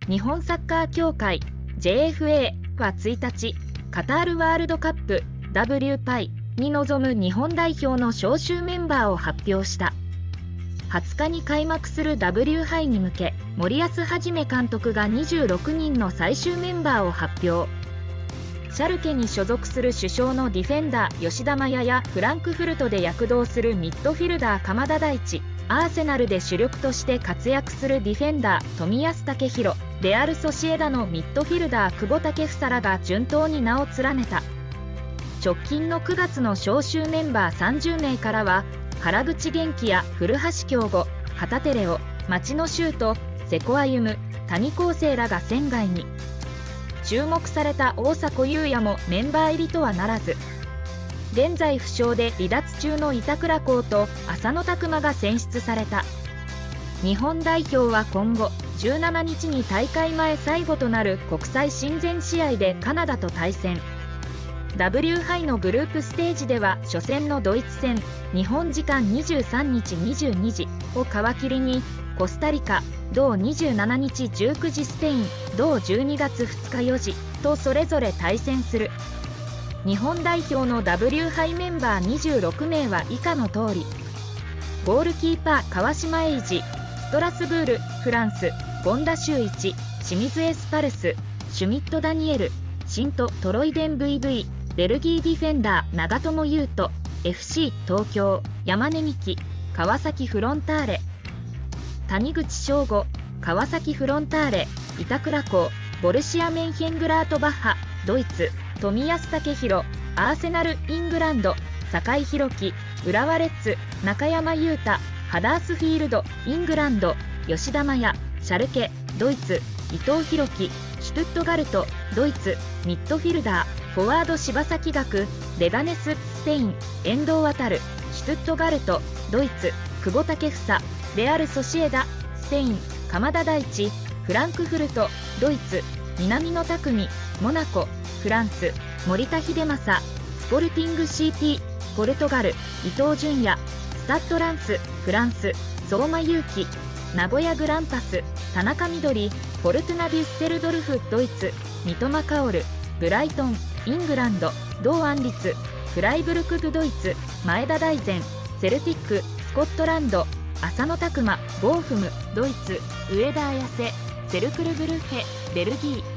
日本サッカー協会 JFA は1日、カタールワールドカップ WPI に臨む日本代表の招集メンバーを発表した。20日に開幕する W 杯に向け、森保一監督が26人の最終メンバーを発表。シャルケに所属する主将のディフェンダー吉田麻也やフランクフルトで躍動するミッドフィルダー鎌田大地、アーセナルで主力として活躍するディフェンダー冨安健洋、レアル・ソシエダのミッドフィルダー久保建英らが順当に名を連ねた。直近の9月の招集メンバー30名からは、原口元気や古橋亨梧、旗手怜央、町野修斗、瀬古歩夢、谷晃生らが選外に。注目された大迫勇也もメンバー入りとはならず、現在負傷で離脱中の板倉滉と浅野拓磨が選出された。日本代表は今後17日に大会前最後となる国際親善試合でカナダと対戦。W 杯のグループステージでは初戦のドイツ戦、日本時間23日22時を皮切りにコスタリカ、同27日19時スペイン、同12月2日4時とそれぞれ対戦する。日本代表の W 杯メンバー26名は以下の通り。ゴールキーパー川島永嗣、ストラスブールフランス、権田修一、清水エスパルス、シュミット・ダニエル、シント・トロイデン VV、ベルギーディフェンダー長友佑都、 FC 東京山根美希、川崎フロンターレ。谷口彰悟、川崎フロンターレ、板倉滉、ボルシア・メンヘングラートバッハドイツ、冨安健洋、アーセナルイングランド、酒井宏樹、浦和レッズ、中山雄太、ハダースフィールドイングランド、吉田麻也、シャルケドイツ、伊藤洋輝、シュトゥットガルトドイツ、ミッドフィルダーフォワード柴崎岳、レガネススペイン、遠藤航、シュトゥットガルトドイツ、久保建英、レアル・ソシエダスペイン、鎌田大地、フランクフルトドイツ、南野拓実、モナコフランス、森田英正、スポルティング CP ポルトガル、伊東純也、スタッドランスフランス、相馬勇紀、名古屋グランパス田中みどり、フォルトゥナ・デュッセルドルフドイツ、三笘薫、ブライトンイングランド、堂安律、フライブルクドイツ、前田大然、セルティックスコットランド、浅野拓磨ボーフムドイツ、上田綺世、セルクルブルッヘベルギー。